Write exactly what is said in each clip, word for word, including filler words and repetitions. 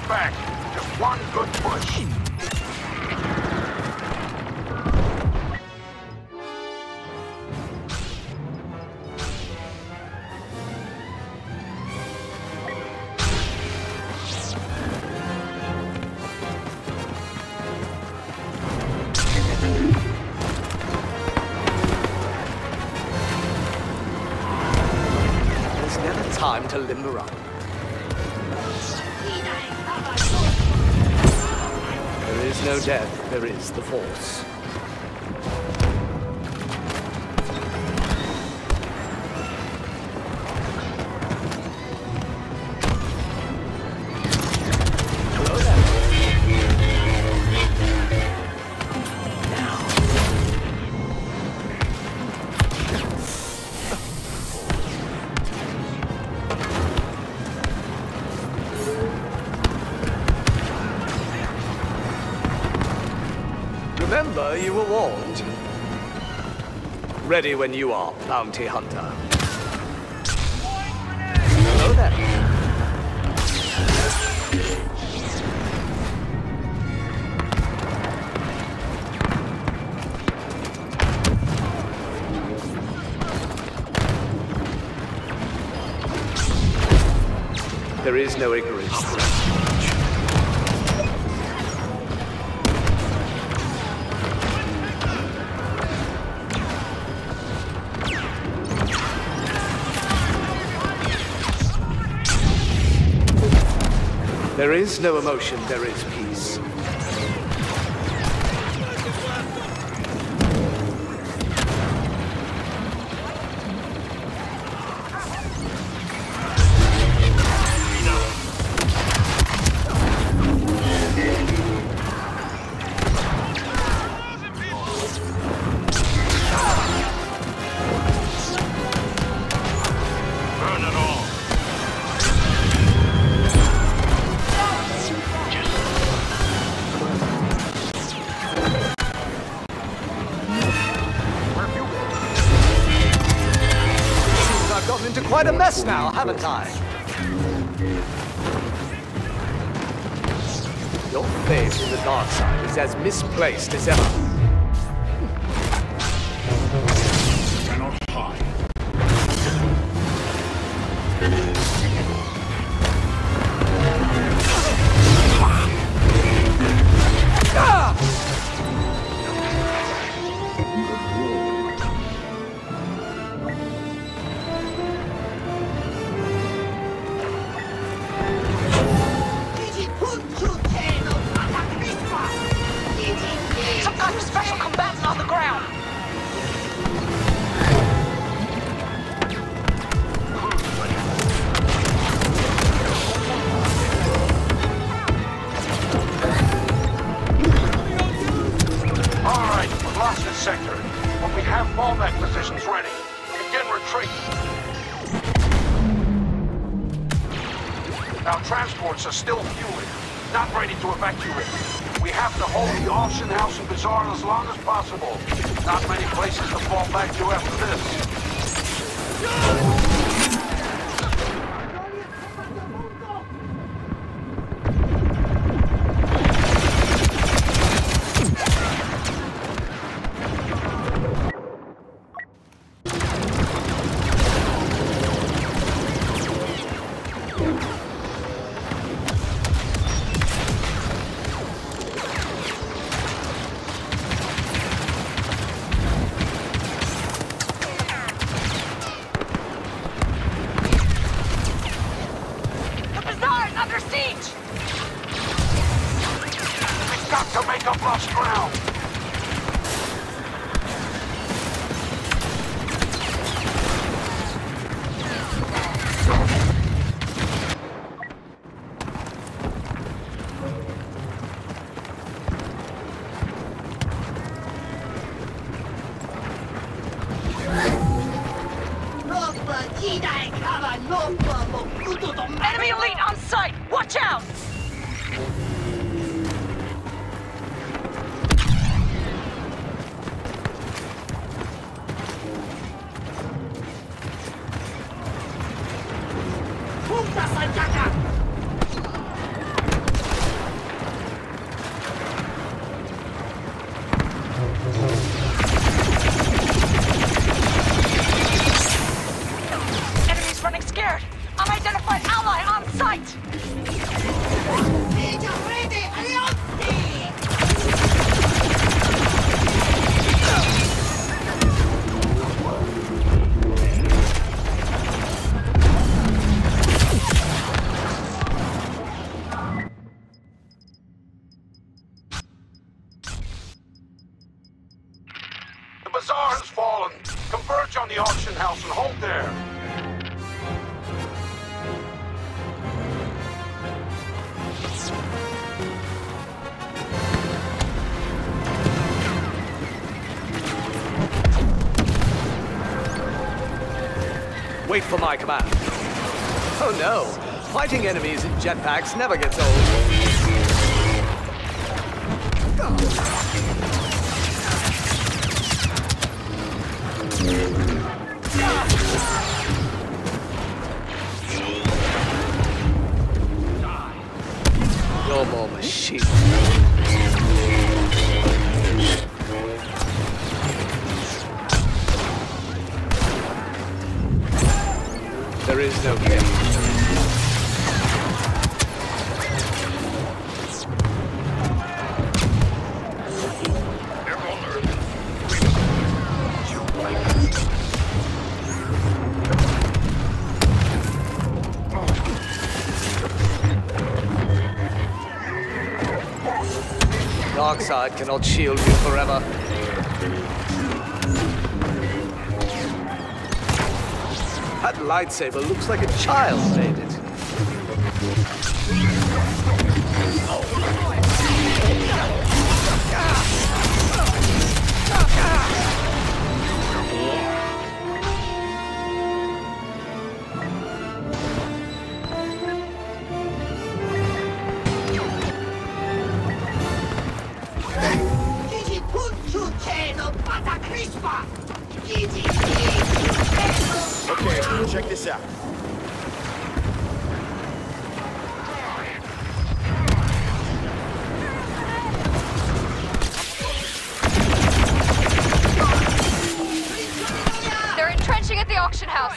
back. Just one good push. Time to limber up. There is no death, there is the Force. Hello there. Remember, you were warned. Ready when you are, bounty hunter. Hello there. There is no ignorance. There is no emotion, there is peace. Into quite a mess now, haven't I? Your faith in the dark side is as misplaced as ever. Cannot hide. Sector, but we have fallback positions ready. Begin retreat. Our transports are still fueling, not ready to evacuate. We have to hold the auction house and bazaar as long as possible. Not many places to fall back to after this. To make up lost ground. Enemy elite on sight! Watch out! Enemies running scared. Unidentified ally on sight. The bazaar has fallen. Converge on the auction house and hold there. Wait for my command. Oh no! Fighting enemies in jetpacks never gets old. No more machine. There is no game. Dark side cannot shield you forever. That lightsaber looks like a child made it. Okay, check this out. They're entrenching at the auction house.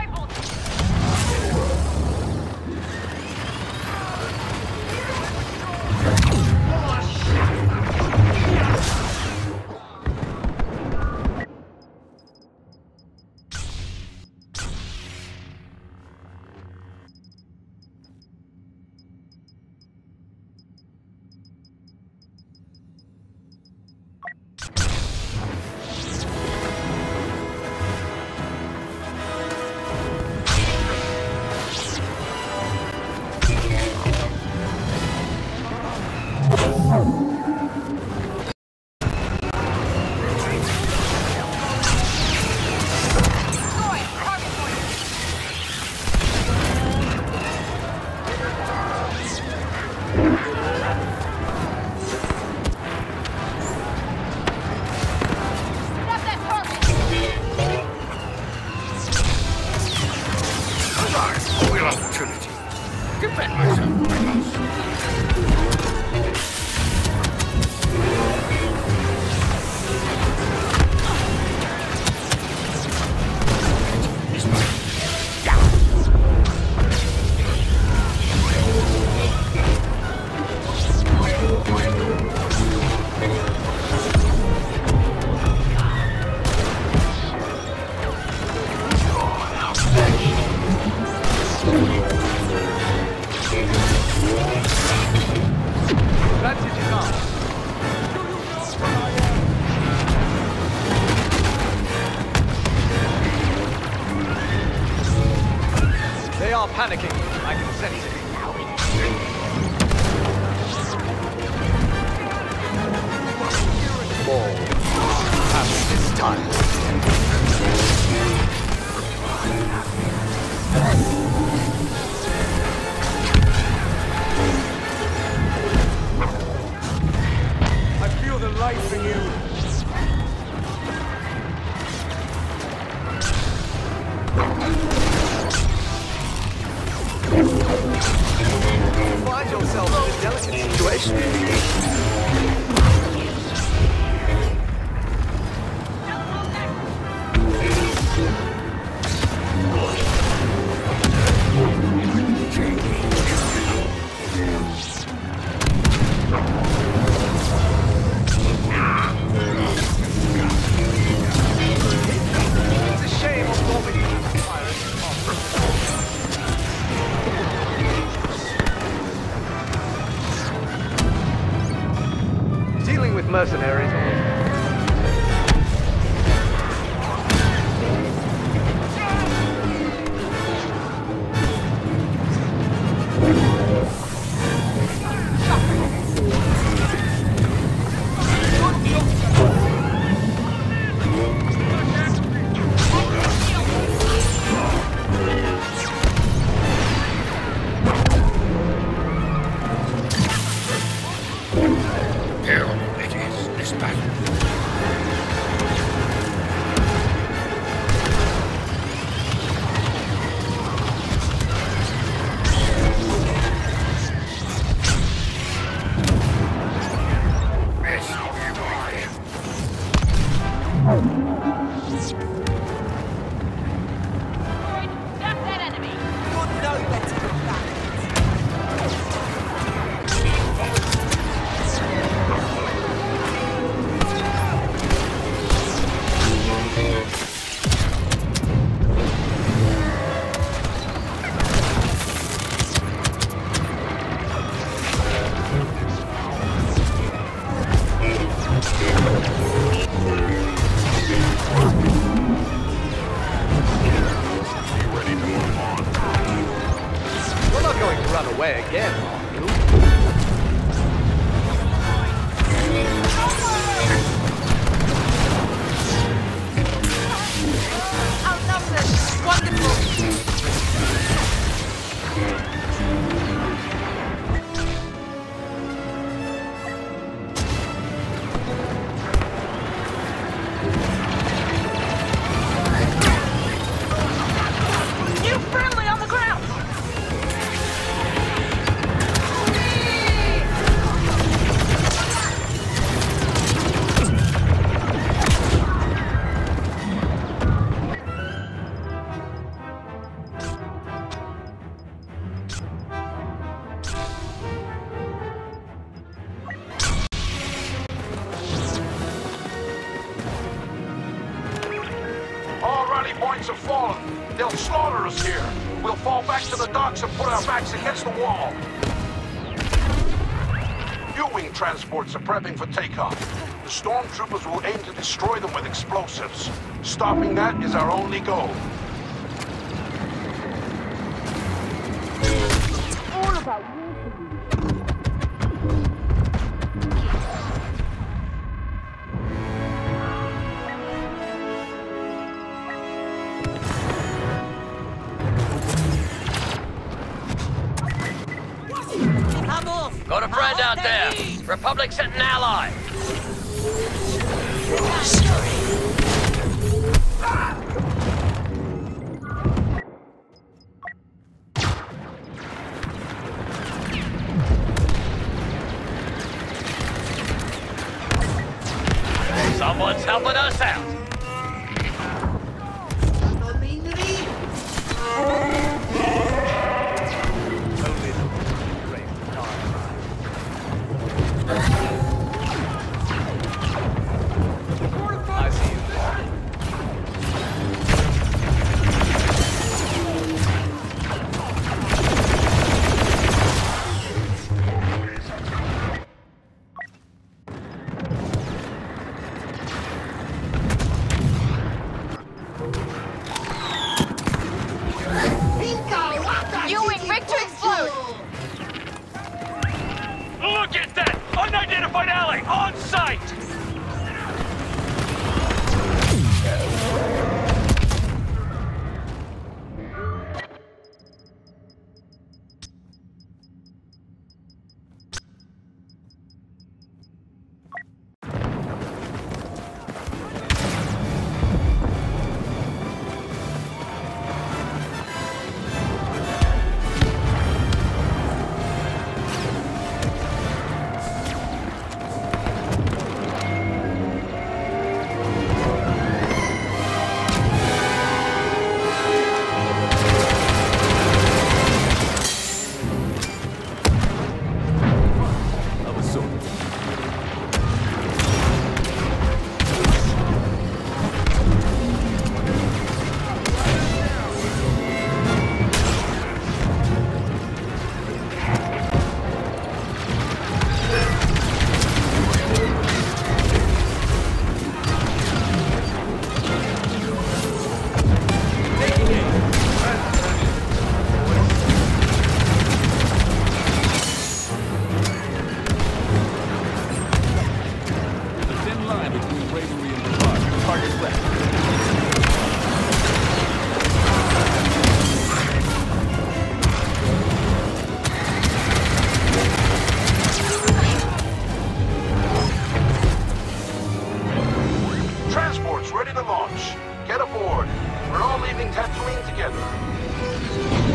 Panicking. I can sense it. More. Perhaps this time. I feel the life in you. Find yourself in a delicate situation. Stop that enemy! You'd know better than that. We're not going to run away again, are you? Outnumbered! Wonderful! New friendly on the ground! All rally points have fallen. They'll slaughter us here. We'll fall back to the docks and put our backs against the wall. U-wing transports are prepping for takeoff. The stormtroopers will aim to destroy them with explosives. Stopping that is our only goal. All about I'm off. Got a friend out there. Republic sent an ally. Someone's helping us out. Only the great I see you. U-wing rig to explode! Look at that! Unidentified ally on site! Transport's ready to launch. Get aboard. We're all leaving Tatooine together.